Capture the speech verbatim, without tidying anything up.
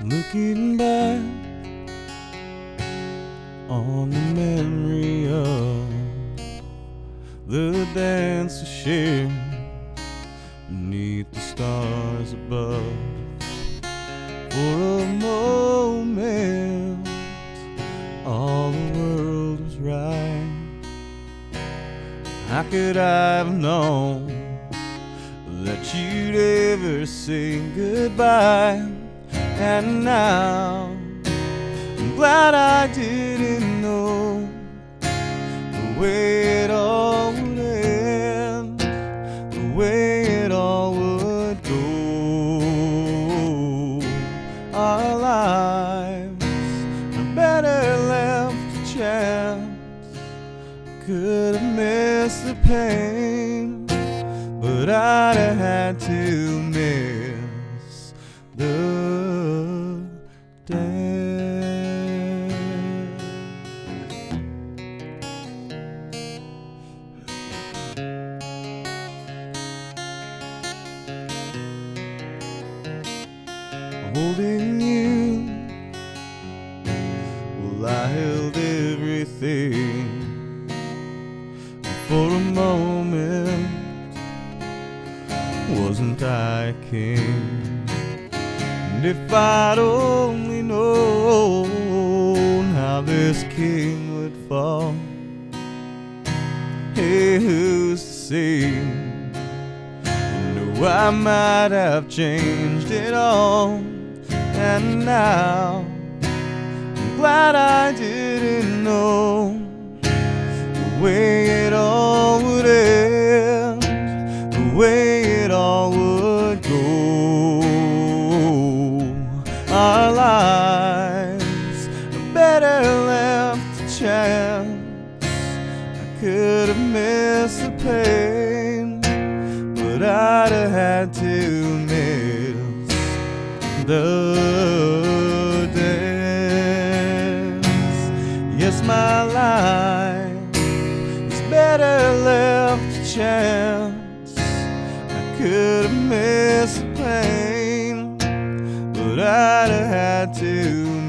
Looking back on the memory of the dance we shared beneath the stars above. For a moment, all the world was right. How could I have known that you'd ever say goodbye? And now I'm glad I didn't know the way it all would end, the way it all would go. Our lives are better left to chance. Could have missed the pain, but I'd have had to miss the holding you, well, I held everything. For a moment, wasn't I king? And if I'd only known how this king would fall, hey, who's to say? You know, I might have changed it all. And now I'm glad I didn't know the way it all would end, the way it all would go. Our lives are better left to chance. I could have missed the pain, but I'd have had to miss the dance. Yes, my life is better left to chance. I could have missed the pain, but I'd have had to